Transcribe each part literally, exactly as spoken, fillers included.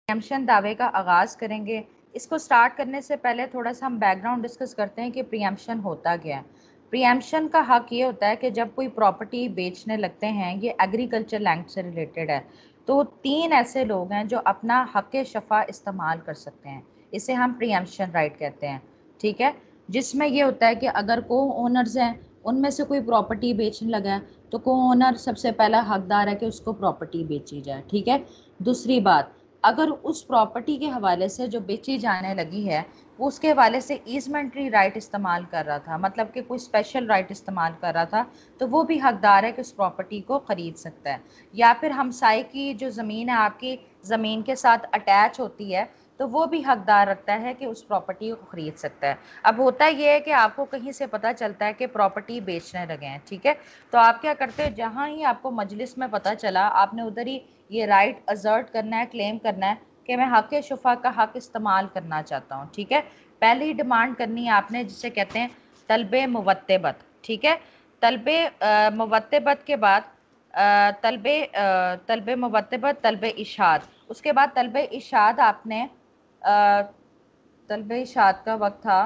Preemption दावे का आगाज़ करेंगे। इसको स्टार्ट करने से पहले थोड़ा सा हम बैकग्राउंड डिस्कस करते हैं कि प्रीएम्पशन होता क्या है। प्रीएम्पशन का हक ये होता है कि जब कोई प्रॉपर्टी बेचने लगते हैं, ये एग्रीकल्चर लैंड से रिलेटेड है, तो तीन ऐसे लोग हैं जो अपना हक शफा इस्तेमाल कर सकते हैं। इसे हम प्रीएम्पशन राइट कहते हैं, ठीक है। जिसमें ये होता है कि अगर को ओनर्स हैं, उनमें से कोई प्रॉपर्टी बेचने लगा है, तो को ओनर सबसे पहला हकदार है कि उसको प्रॉपर्टी बेची जाए, ठीक है। दूसरी बात, अगर उस प्रॉपर्टी के हवाले से जो बेची जाने लगी है, वो उसके हवाले से ईजमेंट्री राइट इस्तेमाल कर रहा था, मतलब कि कोई स्पेशल राइट इस्तेमाल कर रहा था, तो वो भी हकदार है कि उस प्रॉपर्टी को ख़रीद सकता है। या फिर हमसाए की जो ज़मीन है आपकी ज़मीन के साथ अटैच होती है, तो वो भी हकदार रखता है कि उस प्रॉपर्टी को ख़रीद सकता है। अब होता ये है कि आपको कहीं से पता चलता है कि प्रॉपर्टी बेचने लगे हैं, ठीक है, तो आप क्या करते हैं, जहाँ ही आपको मजलिस में पता चला, आपने उधर ही ये राइट असर्ट करना है, क्लेम करना है कि मैं हक़ शुफ़ा का हक़ इस्तेमाल करना चाहता हूँ, ठीक है। पहली डिमांड करनी है आपने, जिसे कहते हैं तलबे मुवत्तबत, ठीक है। तलबे मुवत्तबत के बाद तलबे तलबे मुवत्तबत, तलबे इशाद, उसके बाद तलबे इशाद आपने तलबे इशाद का वक्त था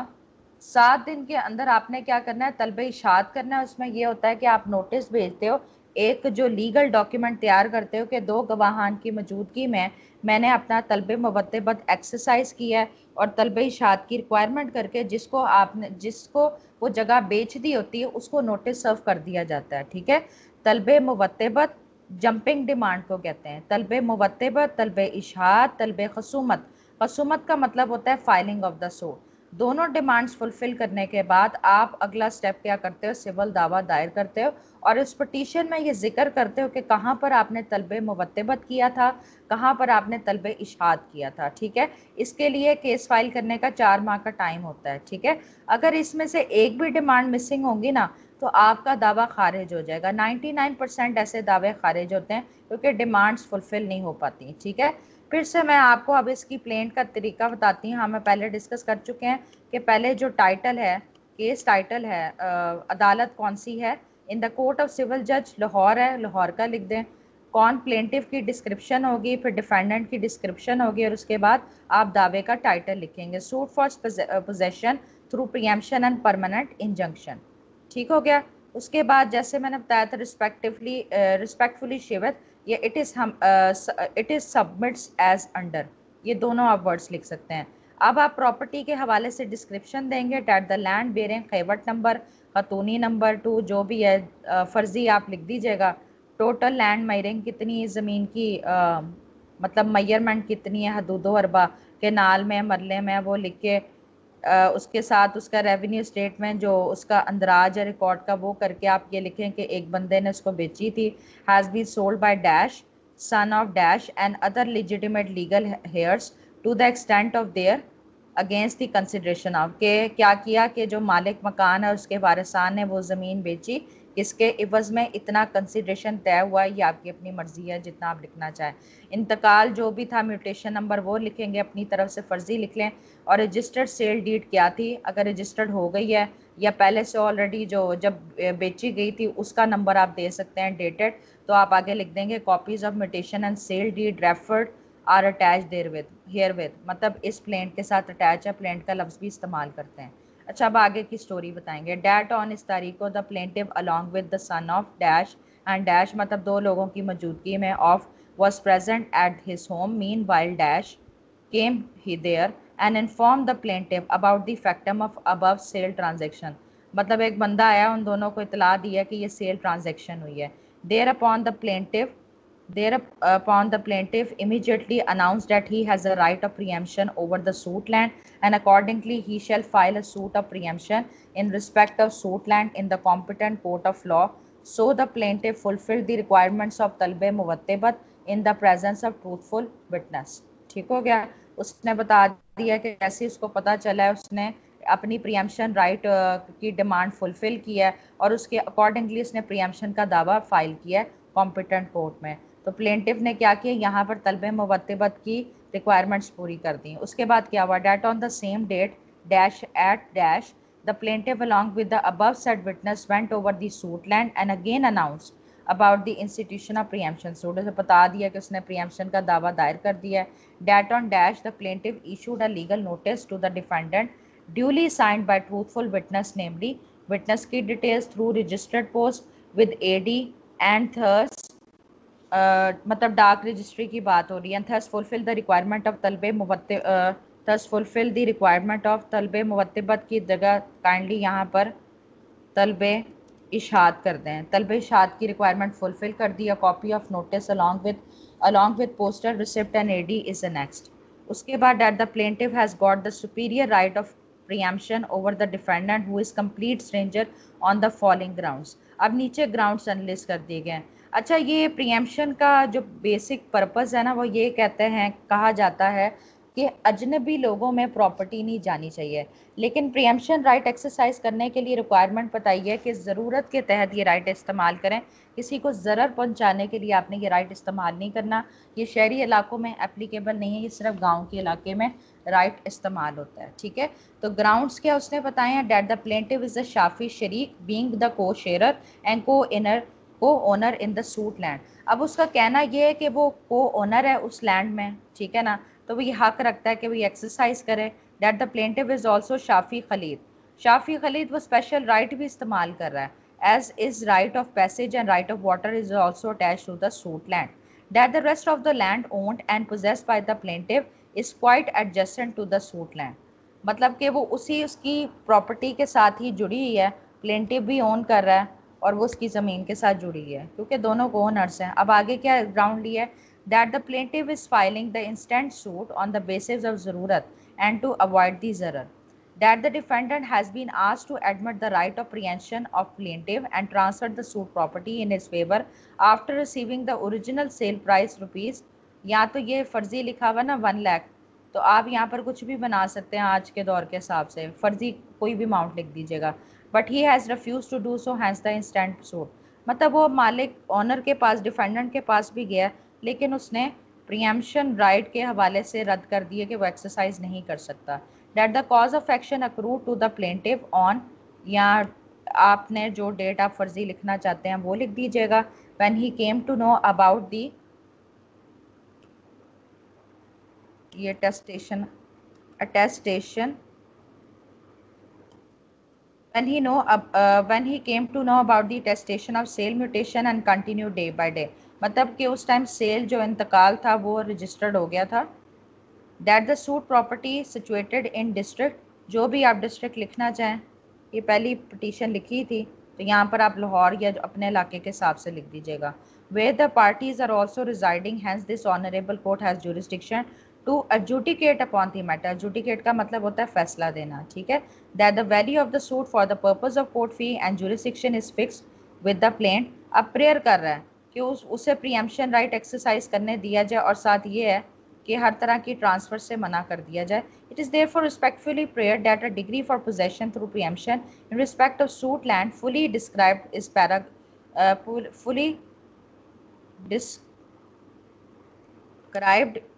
सात दिन के अंदर आपने क्या करना है, तलबे इशाद करना है। उसमें ये होता है कि आप नोटिस भेजते हो, एक जो लीगल डॉक्यूमेंट तैयार करते हो कि दो गवाहान की मौजूदगी में मैंने अपना तलबे मुवत्तबत एक्सरसाइज किया है, और तलबे इशाद की रिक्वायरमेंट करके जिसको आपने जिसको वो जगह बेच दी होती है उसको नोटिस सर्व कर दिया जाता है, ठीक है। तलबे मुवत्तबत जंपिंग डिमांड को कहते हैं, तलबे मुवत्तबत, तलबे इशाद, तलबे खसूमत। खसूमत का मतलब होता है फाइलिंग ऑफ द सूट। दोनों डिमांड्स फुलफिल करने के बाद आप अगला स्टेप क्या करते हो, सिविल दावा दायर करते हो, और इस पटिशन में ये जिक्र करते हो कि कहाँ पर आपने तलबे मुवत्तबत किया था, कहाँ पर आपने तलबे इशाद किया था, ठीक है। इसके लिए केस फाइल करने का चार माह का टाइम होता है, ठीक है। अगर इसमें से एक भी डिमांड मिसिंग होंगी ना, तो आपका दावा खारिज हो जाएगा। नाइन्टी नाइन परसेंट ऐसे दावे खारिज होते हैं क्योंकि डिमांड्स फुलफिल नहीं हो पाती, ठीक है। फिर से मैं आपको अब इसकी प्लेंट का तरीका बताती हूँ। हमें पहले डिस्कस कर चुके हैं कि पहले जो टाइटल है, केस टाइटल है, आ, अदालत कौन सी है, in the court of civil जज लाहौर है, लाहौर का लिख दें। कौन प्लेंटिव की डिस्क्रिप्शन होगी, फिर डिफेंडेंट की डिस्क्रिप्शन होगी, और उसके बाद आप दावे का टाइटल लिखेंगे, suit for possession through preemption and permanent injunction, ठीक हो गया। उसके बाद जैसे मैंने बताया था, रिस्पेक्टिवली रिस्पेक्टफुली शिवत, ये इट इज़ हम it is submits as under, ये दोनों आप वर्ड्स लिख सकते हैं। अब आप प्रॉपर्टी के हवाले से डिस्क्रिप्शन देंगे, that the land bearing khewat number, khatauni number two, जो भी है फ़र्ज़ी आप लिख दीजिएगा। टोटल लैंड मैरिंग कितनी ज़मीन की, आ, मतलब मैयरमेंट कितनी है, हदूदो अरबा के नाल में मरले में, वो लिख के Uh, उसके साथ उसका रेवेन्यू स्टेटमेंट जो उसका अंदराज है रिकॉर्ड का, वो करके आप ये लिखें कि एक बंदे ने उसको बेची थी, has been sold by dash son of dash and other legitimate legal heirs to the extent of there against the consideration of, के क्या किया कि जो मालिक मकान है उसके वारिसान ने वो ज़मीन बेची, किसके इवज़ में इतना कंसिडरेशन तय हुआ है, ये आपकी अपनी मर्ज़ी है जितना आप लिखना चाहें। इंतकाल जो भी था, म्यूटेशन नंबर वो लिखेंगे, अपनी तरफ से फ़र्ज़ी लिख लें। और रजिस्टर्ड सेल डीड क्या थी, अगर रजिस्टर्ड हो गई है या पहले से ऑलरेडी जो जब बेची गई थी उसका नंबर आप दे सकते हैं, डेटेड, तो आप आगे लिख देंगे copies of mutation and sale deed referred are attach there with here with, मतलब इस प्लेंट के साथ अटैच है, प्लेंट का लफ्ज़ भी इस्तेमाल करते हैं। अच्छा, अब आगे की स्टोरी बताएंगे। डैट ऑन, इस तारीख को, the plaintiff along with the son of dash and dash, मतलब दो लोगों की मौजूदगी में, of was present at his home meanwhile dash came he there and informed the plaintiff about the factum of above sale transaction, मतलब एक बंदा आया, उन दोनों को इतला दिया कि ये सेल ट्रांजैक्शन हुई है। thereupon the plaintiff thereupon the plaintiff immediately announced that he has a right of preemption over the suit land, and accordingly he shall file a suit of preemption in respect of suit land in the competent court of law. So the plaintiff fulfilled the requirements of talbe muwattibat in the presence of truthful witness, ठीक हो गया। उसने बता दिया कि कैसे उसको पता चला है, उसने अपनी प्रीएम्पशन राइट की डिमांड फुलफिल किया है, और उसके अकॉर्डिंगली उसने प्रीएम्पशन का दावा फाइल किया है कॉम्पिटेंट कोर्ट में। तो प्लेंटिव ने क्या किया, यहाँ पर तलबे मुवत्तिबत की रिक्वायरमेंट्स पूरी कर दी। उसके बाद क्या हुआ, that on the same date dash at dash the plaintiff along with the above said witness went over the suit land and again announced about the institution of preemption suit, उसे बता दिया कि उसने preemption का दावा दायर कर दिया है. That on dash the plaintiff issued a legal notice to the defendant duly signed by truthful witness, namely witness की details through registered post with A D and thus uh, मतलब डाक रजिस्ट्री की बात हो रही है. thus fulfill the requirement of तलबे मुवत्तिब uh, thus fulfill the requirement of तलबे मुवत्तिबत की जगह काइंडली यहाँ पर तलबे इशाद कर दें. तलबे इशाद की रिक्वायरमेंट फुलफिल कर दी. Copy of notice along with along with poster receipt and AD is next. उसके बाद that the plaintiff has got the superior right of preemption over the defendant who is complete stranger on the following grounds. अब नीचे grounds analyst कर दिए गए हैं. अच्छा, ये प्रीएम्पशन का जो बेसिक पर्पस है ना, वो ये कहते हैं, कहा जाता है कि अजनबी लोगों में प्रॉपर्टी नहीं जानी चाहिए. लेकिन प्रीएम्पशन राइट एक्सरसाइज करने के लिए रिक्वायरमेंट बताई है कि ज़रूरत के तहत ये राइट इस्तेमाल करें. किसी को ज़रर पहुंचाने के लिए आपने ये राइट इस्तेमाल नहीं करना. ये शहरी इलाकों में एप्लीकेबल नहीं है, ये सिर्फ गांव के इलाके में राइट इस्तेमाल होता है. ठीक है, तो ग्राउंड्स क्या उसने बताए हैं. That the plaintiff is the shafi sharik being the co sharer and co inner co owner in the suit land. अब उसका कहना ये है कि वो को ओनर है उस लैंड में, ठीक है ना, तो वो ये हक रखता है कि वो ये एक्सरसाइज करे. That the plaintiff is also shafi khalit. Shafi khalit वो स्पेशल राइट भी इस्तेमाल कर रहा है. As is right of passage and right of water is also attach to the suit land. That the rest of the land owned and possessed by the plaintiff is quite adjacent to the suit land. मतलब कि वो उसी उसकी property के साथ ही जुड़ी हुई है. प्लेंटिव भी ओन कर रहा है और वो उसकी ज़मीन के साथ जुड़ी हुई है, क्योंकि दोनों को ओनर्स हैं. अब आगे क्या ग्राउंड लिया है. That the plaintiff is filing the instant suit on the basis of zarurat and to avoid the zarar. That the defendant has been asked to admit the right of preemption of plaintiff and transfer the suit property in his favor after receiving the original sale price rupees. या तो ये फर्जी लिखा हुआ ना one lakh, तो आप यहाँ पर कुछ भी बना सकते हैं आज के दौर के हिसाब से, फर्जी कोई भी अमाउंट लिख दीजिएगा. But he has refuse to do so hence the instant suit. मतलब वो मालिक ऑनर के पास, डिफेंडेंट के पास भी गया, लेकिन उसने प्रीएम्पशन राइट के हवाले से रद्द कर दिए कि वो एक्सरसाइज नहीं कर सकता. That the cause of action accrue to the plaintiff on, या आपने जो डेट आप फर्जी लिखना चाहते हैं वो लिख दीजिएगा. When he came to know about the, ये testation attestation when he know uh, when he came to know about the attestation of sale mutation and continued day by day. मतलब कि उस टाइम सेल जो इंतकाल था वो registered हो गया था. That the suit property situated in district, जो भी आप डिस्ट्रिक्ट लिखना चाहें, ये पहली पिटीशन लिखी थी तो यहाँ पर आप लाहौर या अपने इलाके के हिसाब से लिख दीजिएगा. Where the parties are also residing hence this honourable court has jurisdiction to adjudicate upon the matter. Adjudicate का मतलब होता है फैसला देना. ठीक है. That the value of the suit for the purpose of court fee and jurisdiction is fixed with the plaint. अब prayer कर रहा है कि उस उसे प्रीएम्पशन राइट एक्सरसाइज करने दिया जाए और साथ ये है कि हर तरह की ट्रांसफ़र से मना कर दिया जाए. It is therefore respectfully prayer that a degree for possession through preemption in respect of suit land fully described is para fully described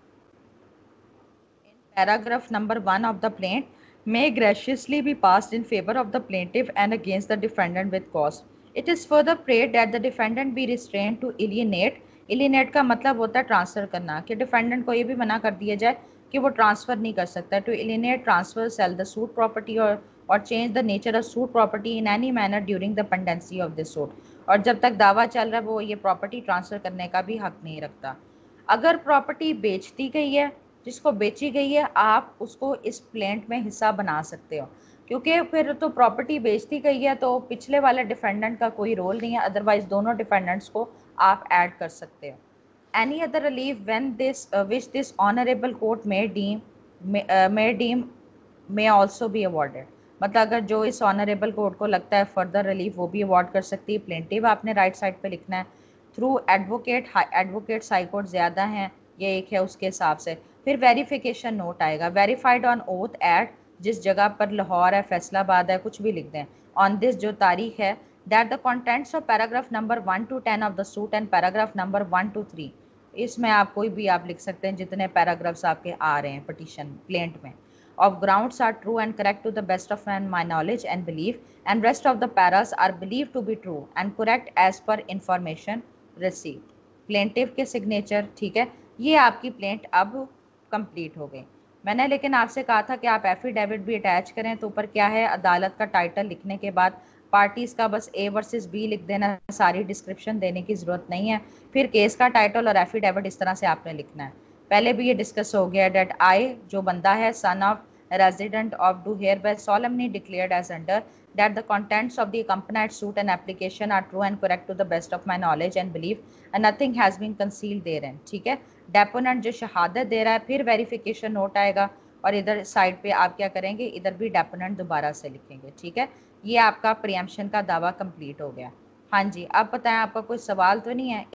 paragraph number one of the plaint may graciously be passed in favor of the plaintiff and against the defendant with cause. It is further prayed that the defendant be restrained to alienate. alienate का मतलब होता है transfer करना, कि defendant को ये भी मना कर दिया जाए कि वो ट्रांसफ़र नहीं कर सकता. To alienate, transfer, sell the suit property or or change the nature of suit property in any manner during the pendency of this suit. और जब तक दावा चल रहा है वो ये प्रॉपर्टी ट्रांसफ़र करने का भी हक नहीं रखता. अगर प्रॉपर्टी बेच दी गई है, जिसको बेची गई है, आप उसको इस प्लेंट में हिस्सा बना सकते हो, क्योंकि फिर तो प्रॉपर्टी बेच दी गई है तो पिछले वाले डिफेंडेंट का कोई रोल नहीं है. अदरवाइज दोनों डिफेंडेंट्स को आप ऐड कर सकते हो. Any other relief when this which this honourable court may deem may deem may also be awarded. मतलब अगर जो इस ऑनरेबल कोर्ट को लगता है फर्दर रिलीफ वो भी अवॉर्ड कर सकती है. प्लेंटिव आपने राइट साइड पे लिखना है. Through advocate, advocates high court ज़्यादा हैं, ये एक है, उसके हिसाब से. फिर वेरिफिकेशन नोट आएगा. वेरीफाइड ऑन ओथ एट, जिस जगह पर लाहौर है, फैसलाबाद है, कुछ भी लिख दें. ऑन दिस, जो तारीख है. That the contents of paragraph number one to ten of the suit and paragraph number one to three, इसमें आप कोई भी आप लिख सकते हैं जितने पैराग्राफ्स आपके आ रहे हैं पिटीशन प्लेंट में. of grounds are true and correct to the best of my knowledge and belief, and rest of the paras are believed to be true and correct as per information received. Plaintiff के signature, ठीक है, ये आपकी plaint अब complete हो गई। मैंने लेकिन आपसे कहा था कि आप एफिडेविट भी अटैच करें, तो ऊपर क्या है, अदालत का टाइटल लिखने के बाद पार्टीज़ का बस ए वर्सेस बी लिख देना, सारी डिस्क्रिप्शन देने की ज़रूरत नहीं है। फिर केस का टाइटल और एफिडेविट इस तरह से आपने लिखना है। पहले भी ये डिस्कस हो गया, डेट आई जो बंदा है son of resident of do hereby solemnly declared as under that the contents of the accompanied suit and application are true and correct to the best of my knowledge and belief and nothing has been concealed therein, ठीक है। Deponent जो शहादत दे रहा है, फिर verification note आएगा और इधर साइड पे आप क्या करेंगे, इधर भी डेपोनेंट दोबारा से लिखेंगे, ठीक है। ये आपका प्रियम्पशन का दावा कंप्लीट हो गया। हाँ जी, अब बताएं आपका कोई सवाल तो नहीं है।